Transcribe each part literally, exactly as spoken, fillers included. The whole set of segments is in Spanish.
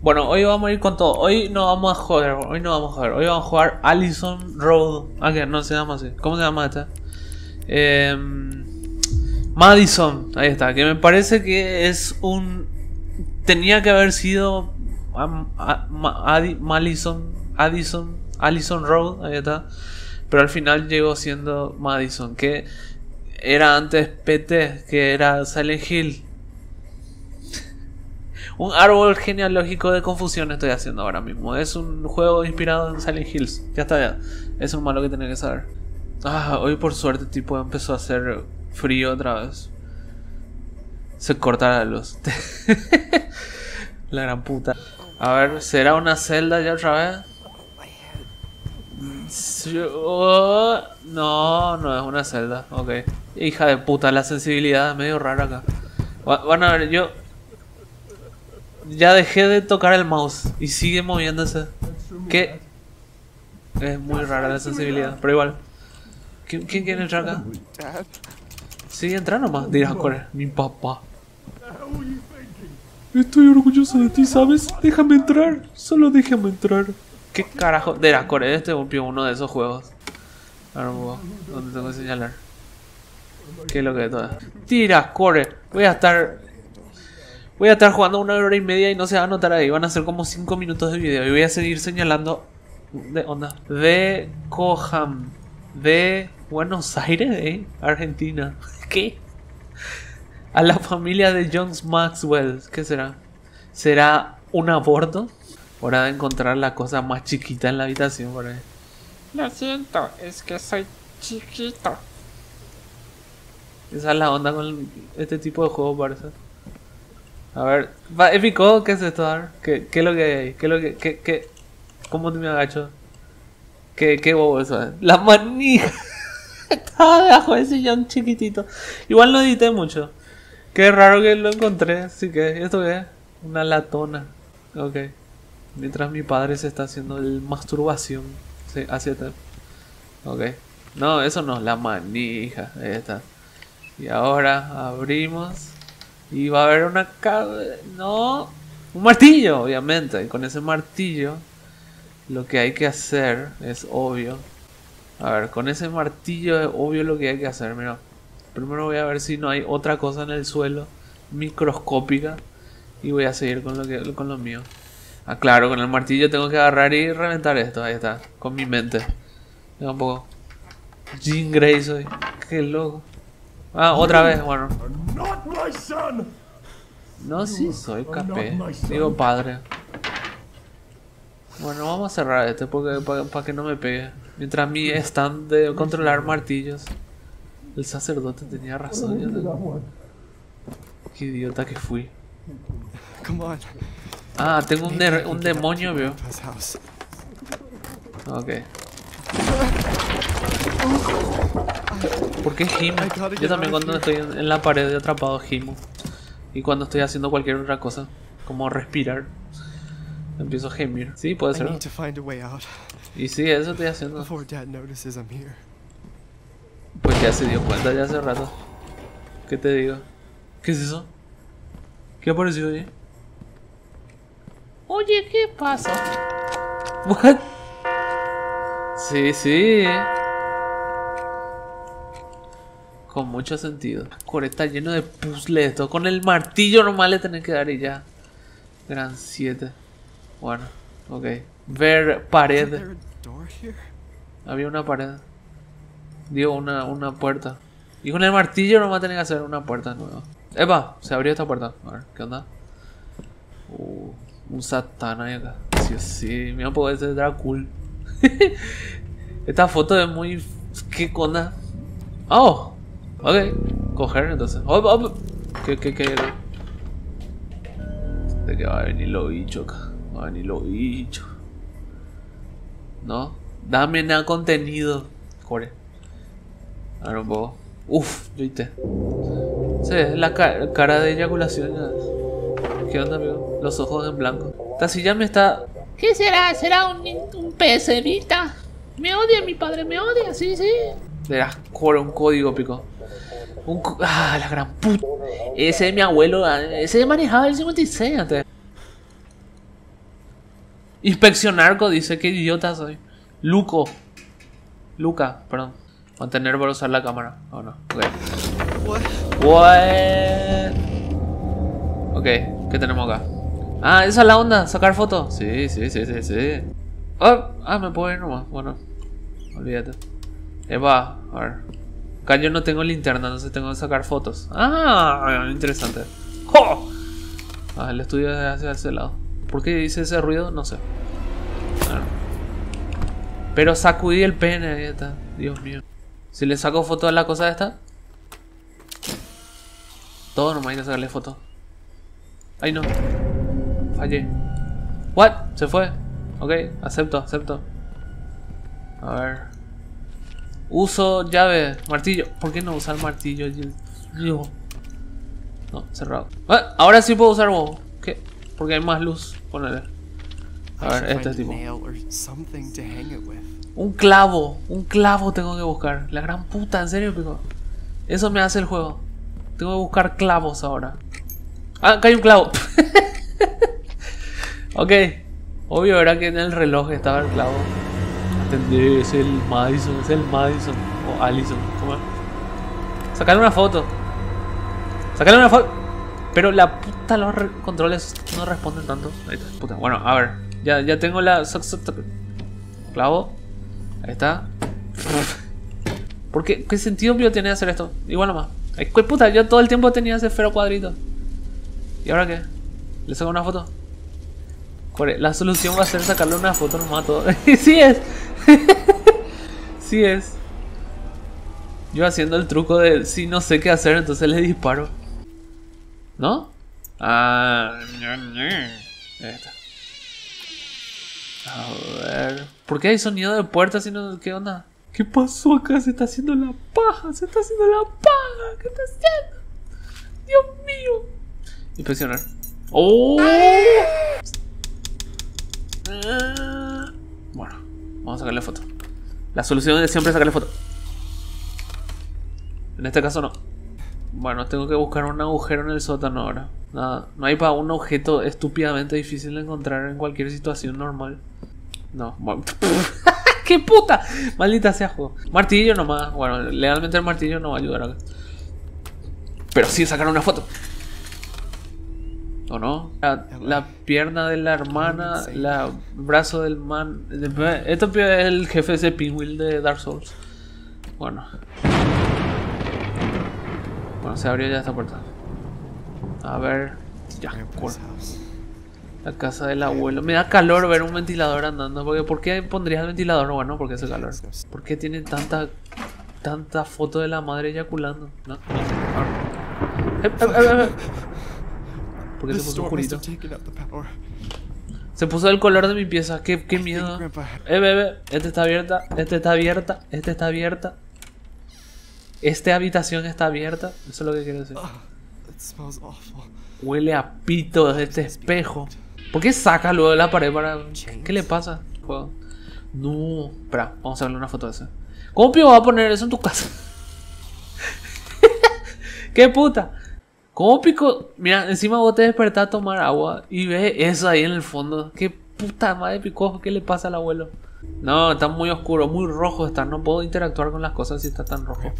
Bueno, hoy vamos a ir con todo. Hoy no vamos a joder. Hoy no vamos a joder. Hoy vamos a jugar Allison Road. Ah, que no se llama así. ¿Cómo se llama esta? Eh, Madison. Ahí está. Que me parece que es un... Tenía que haber sido... Um, Adi, Malison, Addison, Allison Road. Ahí está. Pero al final llegó siendo Madison. Que era antes P T. Que era Silent Hill. Un árbol genealógico de confusión estoy haciendo ahora mismo. Es un juego inspirado en Silent Hills. Ya está, ya. Es un malo que tenía que saber. Ah, hoy por suerte tipo empezó a hacer frío otra vez. Se corta la luz. La gran puta. A ver, ¿será una celda ya otra vez? Yo... No, no es una celda. Ok. Hija de puta, la sensibilidad es medio rara acá. Van a ver, yo... Ya dejé de tocar el mouse y sigue moviéndose. ¿Qué? Es muy rara la sensibilidad, pero igual. ¿Quién, quién quiere entrar acá? Sí, entra nomás, dirás, corre. Mi papá. Estoy orgulloso de ti, ¿sabes? Déjame entrar, solo déjame entrar. ¿Qué carajo? Dirás, corre, este golpeó uno de esos juegos. Ahora, ¿dónde tengo que señalar? ¿Qué es lo que es todo? Tira, corre. Voy a estar... Voy a estar jugando una hora y media y no se va a notar ahí. Van a ser como cinco minutos de video. Y voy a seguir señalando... De onda. De Coham. De Buenos Aires, eh. Argentina. ¿Qué? A la familia de John Maxwell. ¿Qué será? ¿Será un aborto? Hora de encontrar la cosa más chiquita en la habitación por ahí. Lo siento, es que soy chiquito. Esa es la onda con este tipo de juegos, parece. A ver, va, épico, ¿qué es esto? A ver, ¿qué, qué es lo que hay ahí? ¿Qué es lo que, qué, qué? ¿Cómo te me agacho? ¿Qué, qué bobo eso es? La manija. Estaba debajo de ese sillón chiquitito. Igual no edité mucho. Qué raro que lo encontré, así que, ¿esto qué es? Una latona. Ok. Mientras mi padre se está haciendo el masturbación. Sí, hacia atrás. Ok. No, eso no, la manija. Ahí está. Y ahora abrimos. Y va a haber una... No... Un martillo, obviamente. Y con ese martillo... Lo que hay que hacer es obvio. A ver, con ese martillo es obvio lo que hay que hacer. Mira. Primero voy a ver si no hay otra cosa en el suelo. Microscópica. Y voy a seguir con lo, que, con lo mío. Ah, claro, con el martillo tengo que agarrar y reventar esto. Ahí está. Con mi mente. Mira un poco. Jean Grey soy. Qué loco. Ah, otra vez, bueno. No, sí soy capé. Digo padre. Bueno, vamos a cerrar este porque para pa que no me pegue. Mientras mi stand de controlar martillos. El sacerdote tenía razón. Yo Qué idiota que fui. Ah, tengo un, de un demonio, veo. Ok. ¿Por qué gimo? Yo también cuando estoy en la pared he atrapado gimo. Y cuando estoy haciendo cualquier otra cosa, como respirar, empiezo a gemir. Sí, puede ser. Y sí, eso estoy haciendo. Pues ya se dio cuenta ya hace rato. ¿Qué te digo? ¿Qué es eso? ¿Qué apareció ahí? Oye, ¿qué pasa? What? Sí, sí. Con mucho sentido. Core está lleno de puzzles esto. Con el martillo normal le tenés que dar y ya. Gran siete. Bueno, ok. Ver pared. Había una pared. Digo, una, una puerta. Y con el martillo nomás tenés que hacer una puerta nueva. ¡Epa! Se abrió esta puerta. A ver, ¿qué onda? Uh, un satán ahí acá. Sí, sí. Mira, puede ser Dracul. Esta foto es muy... ¿Qué onda? ¡Oh! Ok, coger entonces. Oh, oh. ¿Qué, qué, qué era? De que va a venir lo bicho acá. Va a venir lo bicho. No, dame nada contenido. Core. Ahora un poco. Uff, viste. Sí, la ca cara de eyaculación. ¿Qué onda, amigo? Los ojos en blanco. Esta silla me está. ¿Qué será? ¿Será un, un P S Vita? Me odia mi padre, me odia, sí, sí. Verás, core, un código pico. Un co ah, la gran puta. Ese de mi abuelo, ese manejaba el cincuenta y seis antes. Inspeccionar, dice, qué idiota soy. Luco. Luca, perdón. Mantener para usar la cámara. Oh, no. Ok. What? What? Ok, ¿qué tenemos acá? Ah, esa es la onda, sacar fotos. Sí, sí, sí, sí, sí. Oh, ah, me puedo ir nomás. Bueno, olvídate. Eva, a ver. Acá yo no tengo linterna, entonces tengo que sacar fotos. Ah, interesante. ¡Oh! Ah, el estudio es hacia ese lado. ¿Por qué dice ese ruido? No sé. Bueno. Pero sacudí el pene, ahí está. Dios mío. Si le saco foto a la cosa esta. Todo nomás hay que sacarle foto. Ay, no. Fallé. What? Se fue. Ok, acepto, acepto. A ver. Uso llave, martillo. ¿Por qué no usar martillo? Yo. No, cerrado. Ah, ahora sí puedo usar huevo. ¿Qué? Porque hay más luz. Ponele. A ver, este tipo. Un clavo. Un clavo tengo que buscar. La gran puta, en serio, pico. Eso me hace el juego. Tengo que buscar clavos ahora. Ah, acá hay un clavo. Ok. Obvio era que en el reloj estaba el clavo. Atendé, es el Madison, es el Madison. O Allison, ¿cómo es? Sacarle una foto. Sacarle una foto. Pero la puta, los re controles no responden tanto. Ahí está, puta. Bueno, a ver. Ya, ya tengo la... Clavo. Ahí está. ¿Por qué? ¿Qué sentido mío tiene hacer esto? Igual nomás. Ay, ¿qué puta? Yo todo el tiempo tenía ese fero cuadrito. ¿Y ahora qué? ¿Le saco una foto? Joder, la solución va a ser sacarle una foto nomás a todo. Sí es. Sí es. Yo haciendo el truco de si no sé qué hacer, entonces le disparo. ¿No? Ah, ahí está. A ver. ¿Por qué hay sonido de puerta si no? ¿Qué onda? ¿Qué pasó acá? Se está haciendo la paja. Se está haciendo la paja. ¿Qué está haciendo? Dios mío. Inspeccionar. ¡Oh! Bueno, vamos a sacarle foto. La solución es siempre sacarle foto. En este caso no. Bueno, tengo que buscar un agujero en el sótano ahora. Nada, no hay para un objeto estúpidamente difícil de encontrar en cualquier situación normal. No, bueno. ¡Qué puta! Maldita sea juego. Martillo nomás. Bueno, legalmente el martillo no va a ayudar acá. Pero sí sacar una foto. ¿O no? La, la pierna de la hermana, la el brazo del man. Esto es el jefe de ese Pinwheel de Dark Souls. Bueno. Bueno, se abrió ya esta puerta. A ver. Ya, la casa del abuelo. Me da calor ver un ventilador andando. Porque, ¿por qué pondrías el ventilador? Bueno, porque hace calor. ¿Por qué tiene tanta tanta foto de la madre eyaculando? No, no sé. Eh, eh, eh, eh. ¿Por qué se puso oscurito? Se puso el color de mi pieza. Qué, qué miedo. Eh, bebé. Esta está abierta. Esta está abierta. Esta está abierta. Esta habitación está abierta. Eso es lo que quiero decir. Huele a pito desde este espejo. ¿Por qué saca luego de la pared para...? ¿Qué le pasa? Juego. No. Espera, vamos a verle una foto de esa. ¿Cómo pido va a poner eso en tu casa? ¿Qué puta? ¿Cómo pico? Mira, encima vos te despertás a tomar agua y ves eso ahí en el fondo. ¿Qué puta madre picojo? ¿Qué le pasa al abuelo? No, está muy oscuro, muy rojo está. No puedo interactuar con las cosas si está tan rojo.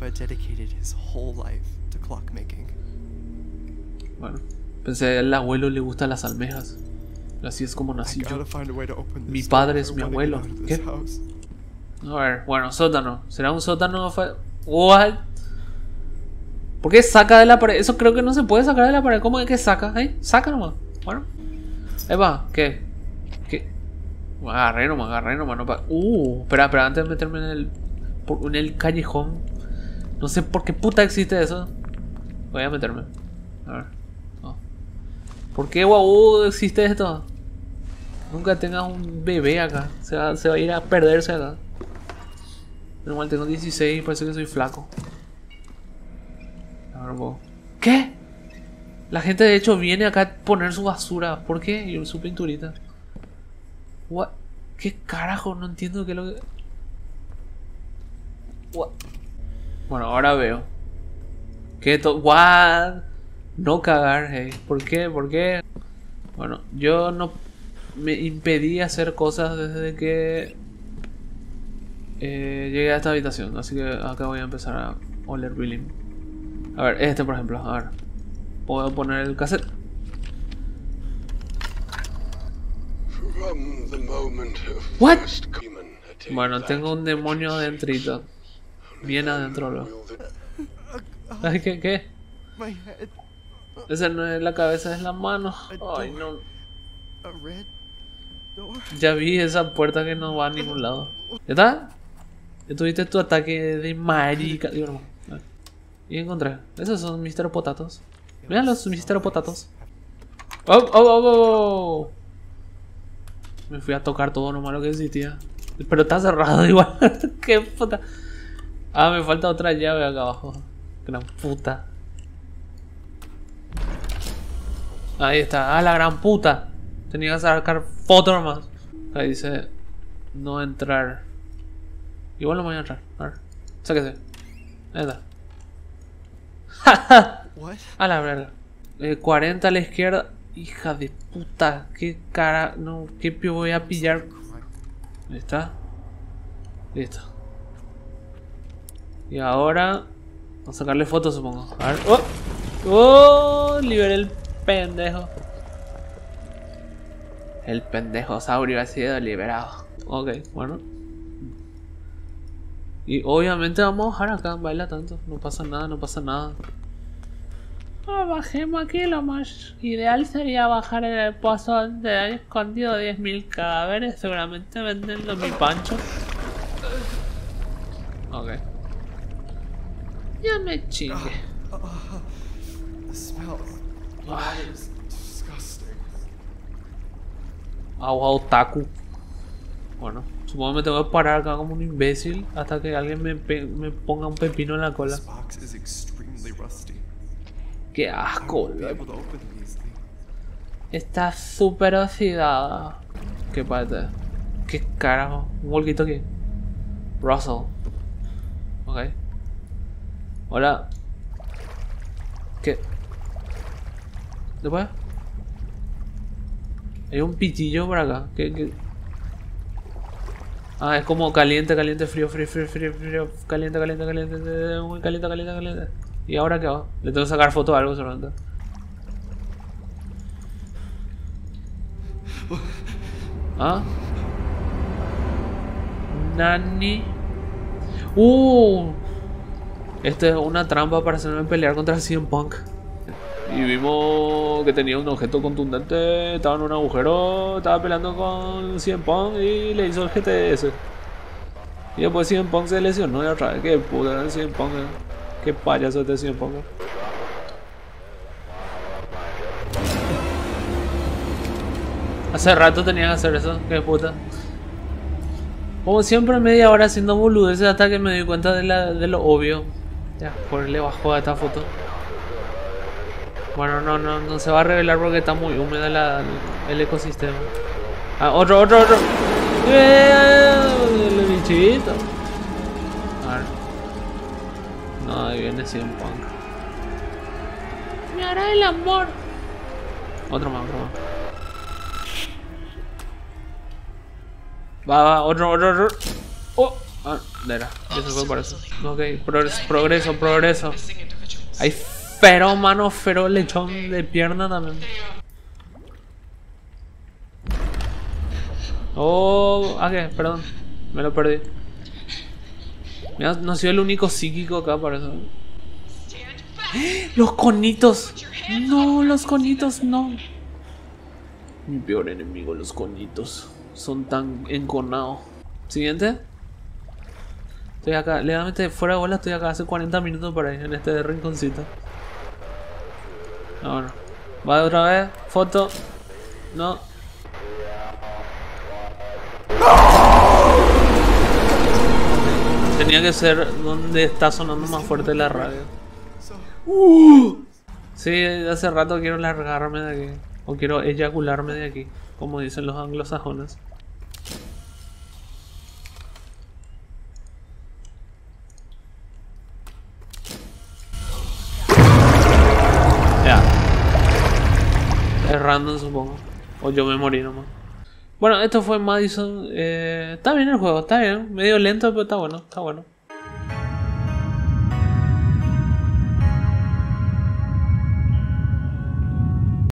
Bueno, pensé al abuelo le gustan las almejas. Así es como nací yo. Mi padre es mi abuelo. ¿Qué? A ver, bueno, sótano. ¿Será un sótano? What? ¿Por qué saca de la pared? Eso creo que no se puede sacar de la pared. ¿Cómo es que saca? ¿Eh? Saca nomás. Bueno. Ahí va. ¿Qué? ¿Qué? Agarré nomás, agarré nomás. No pa... Uh, espera, espera. Antes de meterme en el... Por, en el callejón. No sé por qué puta existe eso. Voy a meterme. A ver. No. ¿Por qué, guau, existe esto? Nunca tengas un bebé acá. Se va, se va a ir a perderse acá. Normal, tengo dieciséis y parece que soy flaco. ¿Qué? La gente de hecho viene acá a poner su basura. ¿Por qué? Y su pinturita. What? ¿Qué carajo? No entiendo qué es lo que... What? Bueno, ahora veo. ¿Qué to... What? No cagar, hey. ¿Por qué? ¿Por qué? Bueno, yo no... me impedía hacer cosas desde que eh, llegué a esta habitación. Así que acá voy a empezar a oler billing. A ver, este por ejemplo. A ver. Puedo poner el cassette. What? Bueno, tengo un demonio adentrito. Bien adentro, lo. Ay, ¿qué? ¿Qué? Esa no es la cabeza, es la mano. Ay, no. Ya vi esa puerta que no va a ningún lado. ¿Ya está? ¿Ya tuviste tu ataque de marica? Digo, no. Y encontré. Esos son mister Potatos. Mira los mister Potatos. ¡Oh, oh, oh, oh! Me fui a tocar todo nomás lo que existía. Pero está cerrado igual. ¡Qué puta! Ah, me falta otra llave acá abajo. Gran puta. Ahí está. Ah, la gran puta. Tenía que sacar foto nomás. Ahí dice no entrar. Igual no voy a entrar. A ver. Sáquese. Ahí está. A la verga. Eh, cuarenta a la izquierda. Hija de puta. Qué cara. No, qué pio voy a pillar. Ahí está. Listo. Y ahora vamos a sacarle fotos, supongo. A ver. ¡Oh! ¡Oh! Liberé el pendejo. El pendejo saurio ha sido liberado. Ok, bueno. Y obviamente vamos a bajar acá. Baila tanto. No pasa nada, no pasa nada. Ah, bajemos aquí. Lo más ideal sería bajar en el pozo donde hay escondido diez mil cadáveres. Seguramente vendiendo mi pancho. Ok. Ya me chingue. Agua otaku. Bueno, supongo que me tengo que parar acá como un imbécil hasta que alguien me, me ponga un pepino en la cola. Qué asco, loco. Está súper oxidada. Qué parte. Qué carajo. Un walkie aquí. Russell. Ok. Hola. ¿Qué? ¿Después? Hay un pitillo por acá. ¿Qué, qué? Ah, es como caliente, caliente, frío, frío, frío, frío, frío, caliente, caliente, caliente, muy caliente, caliente, caliente. ¿Y ahora qué hago? Le tengo que sacar foto a algo solamente. ¿Ah? Nani. Uh. Esta es una trampa para hacerme pelear contra C M Punk. Y vimos que tenía un objeto contundente, estaba en un agujero, estaba peleando con C M Punk y le hizo el G T S. Y después C M Punk se lesionó y otra vez. Qué puta era el C M Punk. Eh. Qué payaso este C M Punk. Eh. Hace rato tenía que hacer eso, qué puta. Como siempre media hora haciendo boludeces hasta que me di cuenta de, la, de lo obvio. Ya, ponerle bajo a esta foto. Bueno, no, no, no se va a revelar porque está muy húmeda la, el ecosistema. Ah, otro, otro, otro. ¡Eh! El bichito. A ver. No, ahí viene C M Punk. Me hará el amor. Otro más, otro más. Va, va, otro, otro, otro. Oh, ah, de era. Eso fue por eso. Ok, progreso, progreso, progreso. Hay feroz, mano, feroz lechón de pierna también. Oh, ah, ¿qué? Perdón, me lo perdí. Mira, no soy el único psíquico acá, por eso. ¡Los conitos! No, los conitos, no. Mi peor enemigo, los conitos. Son tan enconados. Siguiente. Estoy acá, legalmente fuera de bola, estoy acá hace cuarenta minutos por ahí, en este rinconcito. No, bueno. Va otra vez, foto. No. Tenía que ser donde está sonando más fuerte la radio. Uh. Sí, hace rato quiero largarme de aquí. O quiero eyacularme de aquí, como dicen los anglosajones. Ya. Es random, supongo. O yo me morí nomás. Bueno, esto fue Madison. Eh, está bien el juego, está bien. Medio lento, pero está bueno, está bueno.